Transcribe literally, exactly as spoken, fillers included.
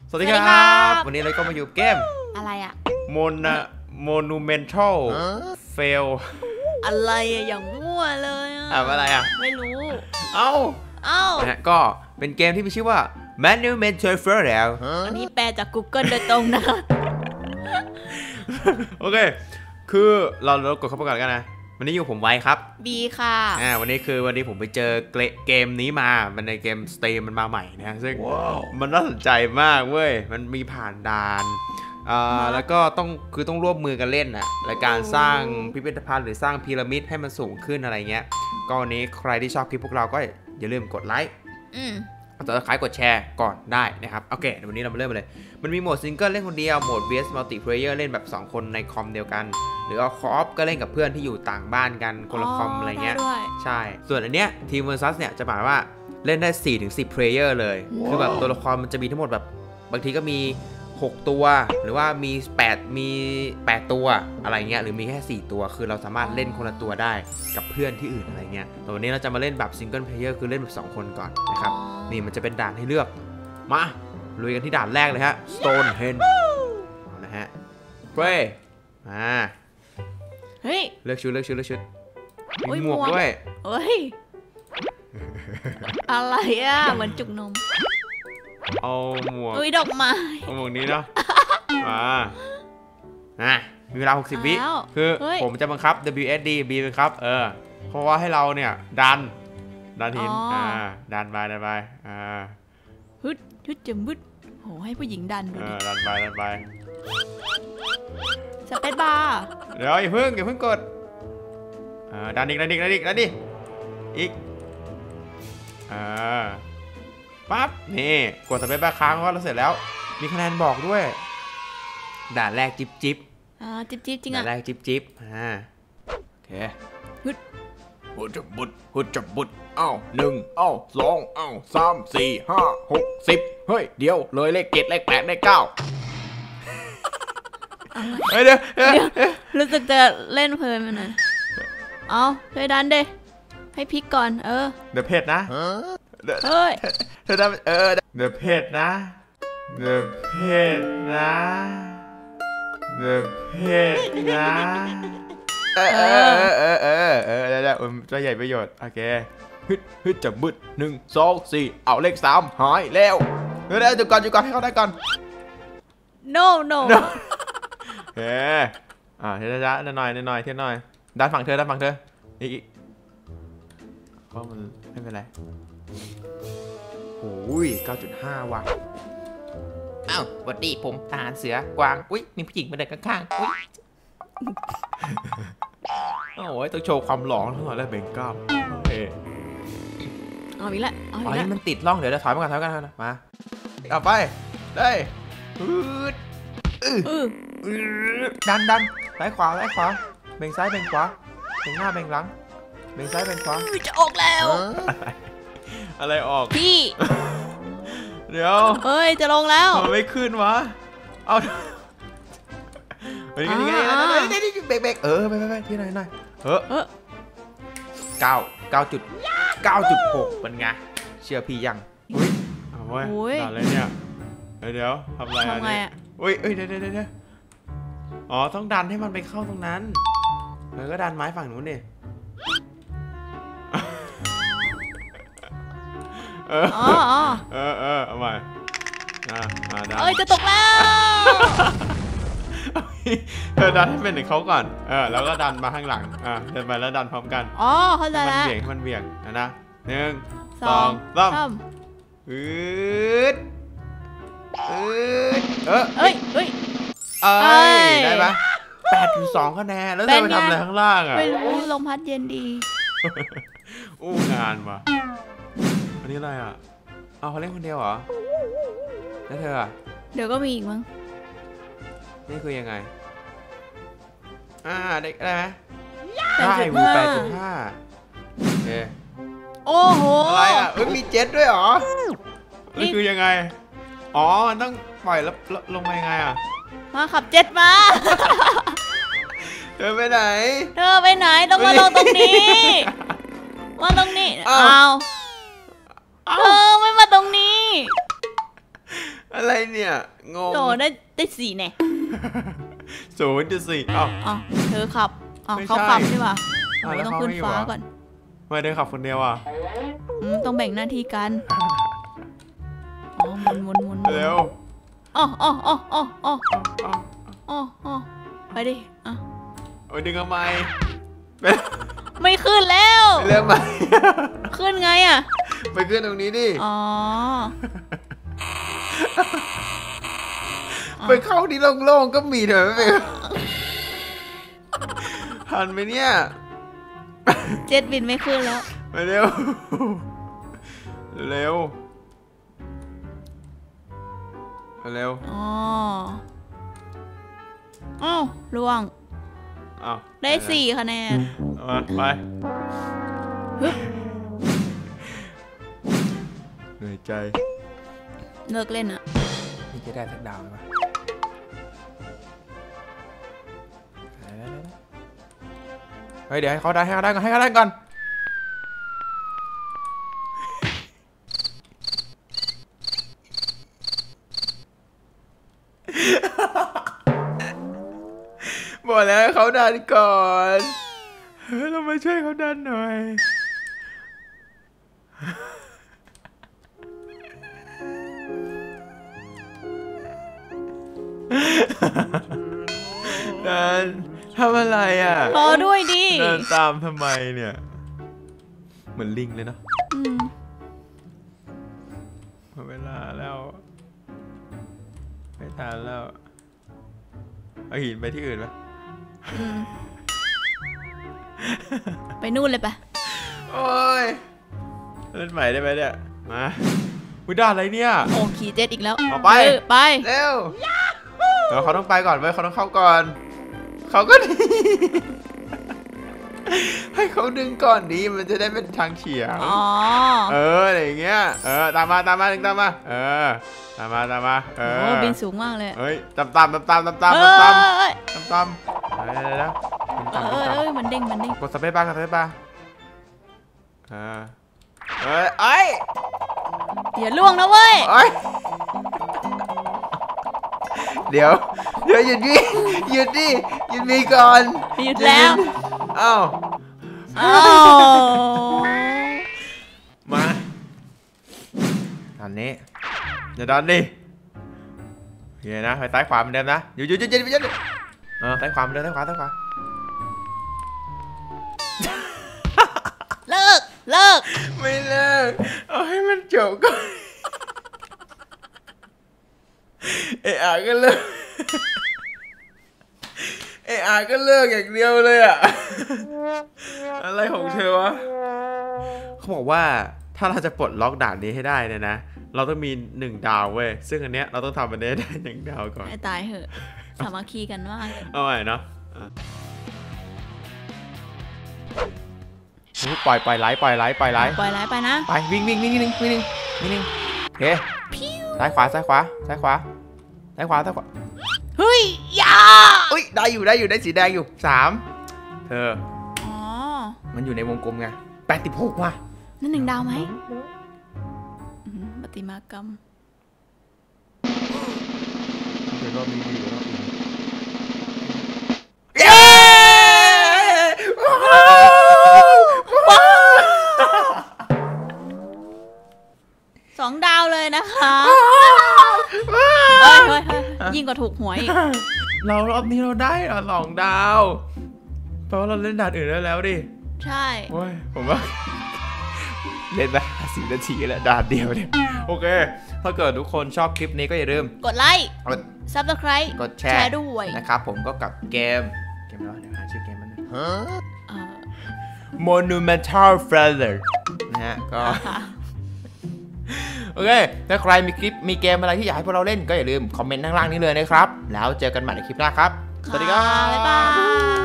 สวัสดีครับวันนี้เราก็มาอยู่เกมอะไรอะโมนาโมนูเมนทัลเฟลอะไรอะอย่างมั่วเลยอะอะไรอะไม่รู้เอ้าเอ้านะก็เป็นเกมที่มีชื่อว่า Monumental Fail แล้วอันนี้แปลจาก Google โดยตรงนะโอเคคือเราเรากดเข้าไปก่อนกันนะวันนี้อยู่ผมไว้ครับบีค่ะอ่าวันนี้คือวันนี้ผมไปเจอเกมนี้มามันในเกมสเตมมันมาใหม่นะซึ่ง wow. มันน่าสนใจมากเว้ยมันมีผ่านด่านอ่าแล้วก็ต้องคือต้องร่วมมือกันเล่นน่ะในการสร้างพิพิธภัณฑ์หรือสร้างพีระมิดให้มันสูงขึ้นอะไรเงี้ยก็วันนี้ใครที่ชอบคลิปพวกเราก็อย่าลืมกดไลค์อืมต่อท้ายกดแชร์ก่อนได้นะครับโอเควันนี้เรามาเริ่มเลยมันมีโหมดซิงเกิลเล่นคนเดียวโหมด วี เอส Multiplayer เล่นแบบสองคนในคอมเดียวกันหรือว่าคอปก็เล่นกับเพื่อนที่อยู่ต่างบ้านกันคนละคอมอะไรเงี้ยใช่ส่วนอันเนี้ยทีม Versus เนี่ยจะหมายว่าเล่นได้ สี่ถึงสิบ player เลยคือแบบตัวละครมันจะมีทั้งหมดแบบบางทีก็มีหกตัวหรือว่ามีแปดมีแปดตัวอะไรเงี้ยหรือมีแค่สี่ตัวคือเราสามารถเล่นคนละตัวได้กับเพื่อนที่อื่นอะไรเงี้ยแต่วันนี้เราจะมาเล่นแบบซิงเกิลเพลเยอร์คือเล่นแบบสองคนก่อนนะครับนี่มันจะเป็นด่านให้เลือกมาลุยกันที่ด่านแรกเลยฮะ Stonehenge นะฮะเฟ้ยมาเฮ้ยเลือกชุดเลือกชุดเลือกชุดมีหมวกด้วยเฮ้ยอะไรอ่ะเหมือนจุกนมเอาหมวกอุ้ยดอกไม้เอาหมวกนี้เนาะมาอ่ะมีเวลาหกสิบวิคือผมจะบังคับ ดับเบิลยู เอส ดี B บังคับเออเพราะว่าให้เราเนี่ยดันดันหินอ่าดันไปดันไปอ่าฮึดฮึดจมึดโหให้ผู้หญิงดันดูดิดันไปดันไปสเปซบาร์เดี๋ยวอย่าเพิ่งอย่าเพิ่งกดอ่าดันอีกดันอีกดันอีกดันดิอีกอ่าปั๊บนี่กดสเปซบาร์ค้างก็เราเสร็จแล้วมีคะแนนบอกด้วยด่านแรกจิ๊บจิ๊บอ่าจิ๊บจิ๊บจริงอ่ะด่านแรกจิ๊บจิ๊บอ่าโอเคฮึดฮึดจับบุดฮึดจับบุดเอ้าหนึ่งเอ้าสองเอ้าสามสี่ห้าหกสิบเฮ้ยเดี๋ยวเลยเลขเจ็ดเลขแปดเลขเก้าเฮ้ยเดี๋ยวรู้สึกจะเล่นเพลินไปหน่อยเอาเคยดันเด้ให้พลิกก่อนเออเดี๋ยวเพจนะเฮ้ยเธอทำเออเดี๋ยวเพจนะเดี๋ยวเพจนะเดี๋ยวเพจนะเออเออเออเออเออได้ได้จะใหญ่ประโยชน์โอเคฮึดฮึดจับบึดหนึ่งสองสี่เอาเลขสามหายแล้วเดี๋ยวเดี๋ยวจุดก่อนจุดก่อนให้เขาได้ก่อน no no เฮ้ยอ่าเทียนจ้าหน่อยหน่อยเทียนหน่อยด้านฝั่งเธอด้านฝั่งเธออีกเพราะมันไม่เป็นไรโอ้ย เก้าจุดห้า ว่ะอ้าวสวัสดีผมทหารเสือกวางอุ้ยมีผู้หญิงมาเดินข้างๆอุ้ยโอ้ยต้องโชว์ความหล่อทั้งหมดแล้วเบ่งกล้ามโอเคเอาอีกแล้วเอาอีกแล้วมันติดร่องเดี๋ยวเราถอยมากันถอยกันนะมาเอาไปได้อืดอือดันดันซ้ายขวาซ้ายขวาเบ่งซ้ายเบ่งขวาเบ่งหน้าเบ่งหลังเบ่งซ้ายเบ่งขวาจะออกแล้วอะไรออกพี่เดี๋ยวเอ้ยจะลงแล้วมันไม่ขึ้นวะเอาเฮ้ยนี่นี่นี่นี่เบรกเบรกเออไปไปไปที่ไหนหน่อยเออเออเก้าเก้าจุดเก้าจุดหกเป็นไงเชื่อพี่ยังอุ้ยเอาไว้ด่าอะไรเนี่ยเดี๋ยวทำอะไรทำไงอ่ะอุ้ยเอ้ยเดี๋ยวเดี๋ยวเดี๋ยวอ๋อต้องดันให้มันไปเข้าตรงนั้นแล้วก็ดันไม้ฝั่งนู้นดิเออเออเออเอาใหม่อ่าอ่าดันเอ้ยจะตกแล้วเธอดันให้เป็นถึงเขาก่อนเออแล้วก็ดันมาข้างหลังอ่าเดินไปแล้วดันพร้อมกันอ๋อเข้าใจแล้วมันเบี่ยงมันเบี่ยงนะนะหนึ่งสองสามอืดอืดเออเอ้ยเอ้ยเอ้ยได้ปะแปดถึงสองคะแนนแล้วเธอไปทำอะไรข้างล่างอ่ะไม่รู้ลมพัดเย็นดีอู้งานว่ะอันนี้อะไรอ่ะเอาเขาเล่นคนเดียวเหรอแล้วเธออ่ะเดี๋ยวก็มีอีกมั้งนี่คือยังไงอ่าได้ได้ไหมได้วูแปดจุดห้าโอเคโอ้โหอะไรอ่ะเอ้ยมีเจ็ตด้วยเหรอนี่คือยังไงอ๋อต้องปล่อยแล้วลงมายังไงอ่ะมาขับเจ็ตมาเธอไปไหนเธอไปไหนต้องมาลงตรงนี้มาตรงนี้เอาเธอไม่มาตรงนี้อะไรเนี่ยงงโดได้ได้สี่แน่ศูนย์จุดสี่อ้าวอ๋อเธอขับอ๋อไม่ใช่เขาขับใช่ป่ะอ้าวโอ้แล้วต้องเขาขึ้นไม่อยู่ฟ้าเหรอก่อนไม่ได้ขับคนเดียวอ่ะอืมต้องแบ่งหน้าที่กันอ๋อหมุนหมุนหมุนหมุนเร็วอ๋ออ๋ออ๋ออ๋ออ๋อเอาอ๋ออ๋อไปดิอ่ะเอาดึงทำไมไปไม่ขึ้นแล้วไปเริ่มใหม่ขึ้นไงอ่ะไปขึ้นตรงนี้ดิอ๋อไปเข้าที่โล่งๆก็มีเถอะไม่เป็นทันไหมเนี่ยเจ็ตบินไม่ขึ้นแล้วไปเร็ว เร็วเร็วอ๋ออ้าวล่วงอ้าวได้สี่คะแนนเอามาไปฮึบเหนื่อยใจเลิกเล่นอ่ะนี่จะได้สักดาวไหมวะเฮ้ยเดี๋ยวให้เขาได้ให้เขาได้ก่อนให้เขาได้ก่อนบอกแล้วให้เขาดันก่อนเฮ้ยเรามาช่วยเขาดันหน่อยดันทำอะไรอ่ะรอด้วยดิเดินตามทำไมเนี่ยเหมือนลิงเลยเนาะอืมหมดเวลาแล้วไม่ทันแล้วเอาหินไปที่อื่นปะอืมไปนู่นเลยปะโอ้ยเล่นใหม่ได้ไหมเนี่ยมาวิด่าอะไรเนี่ยโอ้ขี่เจ็ตอีกแล้วออกไปเออไปเร็วเดี๋ยวเขาต้องไปก่อนเว้ยเขาต้องเข้าก่อนเขาก็ดี ให้เขาดึงก่อนดีมันจะได้เป็นทางเฉียงอ๋อเอออะไรอย่างเงี้ยเออตามมาตามมาดึงตามมาเออตามมาตามมาเอโอ้อบินสูงมากเลยเฮ้ยตามตามตามตามตามตามเอ้ตามยตามตามเดี๋ยวเดี๋ยวเดี๋ยวดึงเอตามอดึงตามเอ้ยมันเด้งมันเด้งกดสเปซบาร์กดสเปซบาร์เออเอ้ยเอ้ยอย่าล่วงนะเว้ยเอ้ยเดี๋ยวเดี๋ยวหยุดดิหยุดดิหยุดมีก่อนหยุดแล้วอ้าวอ้าวมาตอนนี้อย่าดันดิโอเคนะไปซ้ายขวาเหมือนเดิมนะอยู่อยู่อยู่อยู่อยู่อยู่เออซ้ายขวาเหมือนเดิมซ้ายขวาซ้ายขวาเลิกเลิกไม่เลิกเอาให้มันจบก่อนเอะอะก็เลิกเอะอะก็เลิกอย่างเดียวเลยอะอะไรของเธอวะเขาบอกว่าถ้าเราจะปลดล็อกด่านนี้ให้ได้เนี่ยนะเราต้องมีหนึ่งดาวเว้ยซึ่งอันเนี้ยเราต้องทำมันได้หนึ่งดาวก่อนให้ตายเหอะสามัคคีกันมากเลยเอาใหม่เนาะอ่ะปล่อยปล่อยไลฟ์ปล่อยไลฟ์ปล่อยไลฟ์ปล่อยไลฟ์ไปนะไปวิ่งวิ่งวิ่งนิดนึงวิ่งนิดนึงวิ่งนิดนึงโอเคซ้ายขวาซ้ายขวาซ้ายขวาซ้ายขวาซ้ายขวาเฮ้ยอยาอุ้ยได้อยู่ได้อยู่ได้สีแดงอยู่สามเธออ๋อมันอยู่ในวงกลมไงแปดสิบหกว่ะนั่นหนึ่งดาวไหมอืมปฏิมากรรมเดี๋ยวรอบนี้ดีกว่ารอบอื่นเย้สองดาวเลยนะคะเฮ้ยเฮ้ยเฮ้ยยิ่งกว่าถูกหวยอีกเรารอบนี้เราได้เหรอสองดาวเพราะว่าเราเล่นด่านอื่นได้แล้วดิใช่โอ้ยผมว่า เล่นไปสิบนาทีแล้วด่านเดียวเนี่ยโอเค ถ้าเกิดทุกคนชอบคลิปนี้ก็อย่าลืมกดไลค์กดซับสไครต์กดแชแชร์ร์ด้วยนะครับผมก็กับเกมเกมแล้วเดี๋ยวหาชื่อเกมมันเอ่อ Monumental Feather นะฮะก็ โอเคถ้าใครมีคลิปมีเกมอะไรที่อยากให้พวกเราเล่นก็อย่าลืมคอมเมนต์ข้างล่างนี้เลยนะครับแล้วเจอกันใหม่ในคลิปหน้าครับสวัสดีครับบ๊ายบาย